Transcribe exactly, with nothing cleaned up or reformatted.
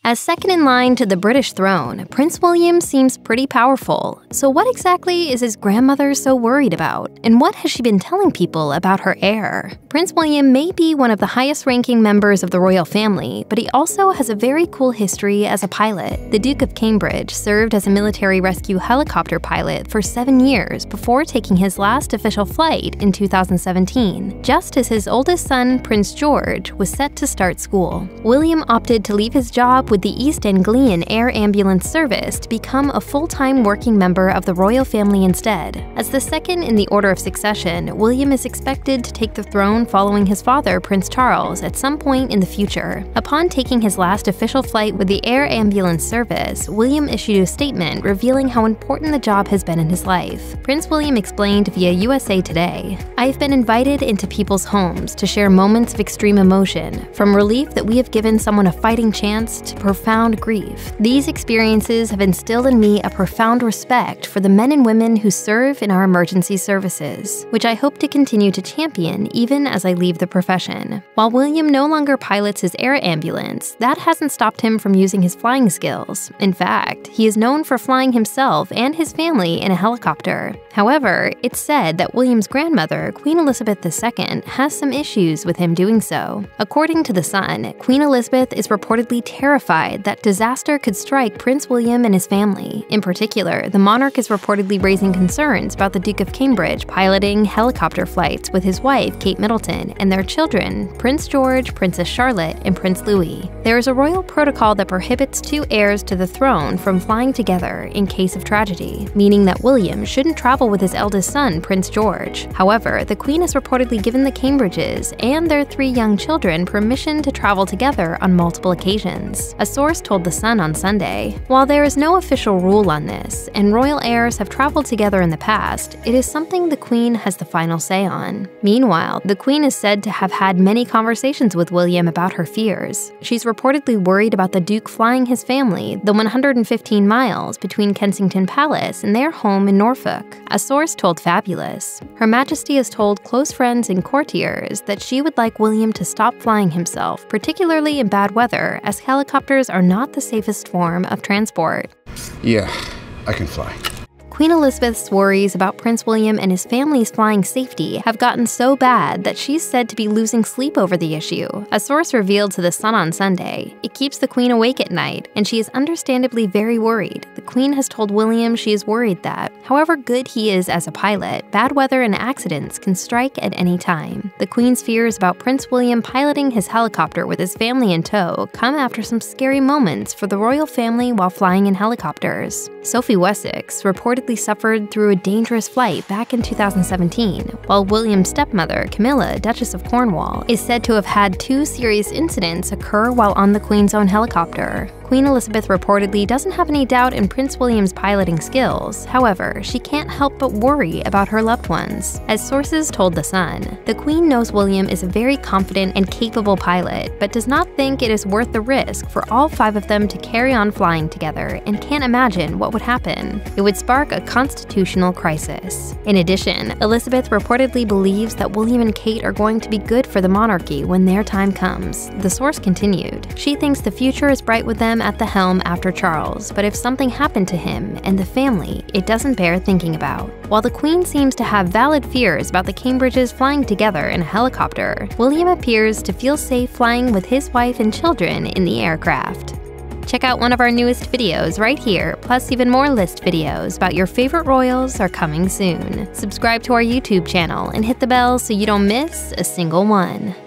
As second in line to the British throne, Prince William seems pretty powerful. So what exactly is his grandmother so worried about? And what has she been telling people about her heir? Prince William may be one of the highest-ranking members of the royal family, but he also has a very cool history as a pilot. The Duke of Cambridge served as a military rescue helicopter pilot for seven years before taking his last official flight in two thousand seventeen, just as his oldest son, Prince George, was set to start school. William opted to leave his job with the East Anglian Air Ambulance Service to become a full-time working member of the royal family instead. As the second in the order of succession, William is expected to take the throne following his father, Prince Charles, at some point in the future. Upon taking his last official flight with the Air Ambulance Service, William issued a statement revealing how important the job has been in his life. Prince William explained via U S A Today, "I've been invited into people's homes to share moments of extreme emotion, from relief that we have given someone a fighting chance to profound grief. These experiences have instilled in me a profound respect for the men and women who serve in our emergency services, which I hope to continue to champion even as I leave the profession." While William no longer pilots his air ambulance, that hasn't stopped him from using his flying skills. In fact, he is known for flying himself and his family in a helicopter. However, it's said that William's grandmother, Queen Elizabeth the Second, has some issues with him doing so. According to The Sun, Queen Elizabeth is reportedly terrified that disaster could strike Prince William and his family. In particular, the monarch is reportedly raising concerns about the Duke of Cambridge piloting helicopter flights with his wife, Kate Middleton, and their children, Prince George, Princess Charlotte, and Prince Louis. There is a royal protocol that prohibits two heirs to the throne from flying together in case of tragedy, meaning that William shouldn't travel with his eldest son, Prince George. However, the Queen has reportedly given the Cambridges and their three young children permission to travel together on multiple occasions. A source told The Sun on Sunday, "While there is no official rule on this, and royal heirs have traveled together in the past, it is something the Queen has the final say on." Meanwhile, the Queen is said to have had many conversations with William about her fears. She's reportedly worried about the Duke flying his family the one hundred fifteen miles between Kensington Palace and their home in Norfolk. A source told Fabulous, "Her Majesty has told close friends and courtiers that she would like William to stop flying himself, particularly in bad weather, as helicopters are not the safest form of transport." Yeah, I can fly. Queen Elizabeth's worries about Prince William and his family's flying safety have gotten so bad that she's said to be losing sleep over the issue. A source revealed to The Sun on Sunday, "It keeps the Queen awake at night, and she is understandably very worried. The Queen has told William she is worried that, however good he is as a pilot, bad weather and accidents can strike at any time." The Queen's fears about Prince William piloting his helicopter with his family in tow come after some scary moments for the royal family while flying in helicopters. Sophie Wessex reportedly suffered through a dangerous flight back in two thousand seventeen, while William's stepmother, Camilla, Duchess of Cornwall, is said to have had two serious incidents occur while on the Queen's own helicopter. Queen Elizabeth reportedly doesn't have any doubt in Prince William's piloting skills. However, she can't help but worry about her loved ones. As sources told The Sun, the Queen knows William is a very confident and capable pilot, but does not think it is worth the risk for all five of them to carry on flying together and can't imagine what would happen. It would spark a constitutional crisis. In addition, Elizabeth reportedly believes that William and Kate are going to be good for the monarchy when their time comes. The source continued, "She thinks the future is bright with them at the helm after Charles, but if something happened to him and the family, it doesn't bear thinking about." While the Queen seems to have valid fears about the Cambridges flying together in a helicopter, William appears to feel safe flying with his wife and children in the aircraft. Check out one of our newest videos right here, plus even more list videos about your favorite royals are coming soon. Subscribe to our YouTube channel and hit the bell so you don't miss a single one.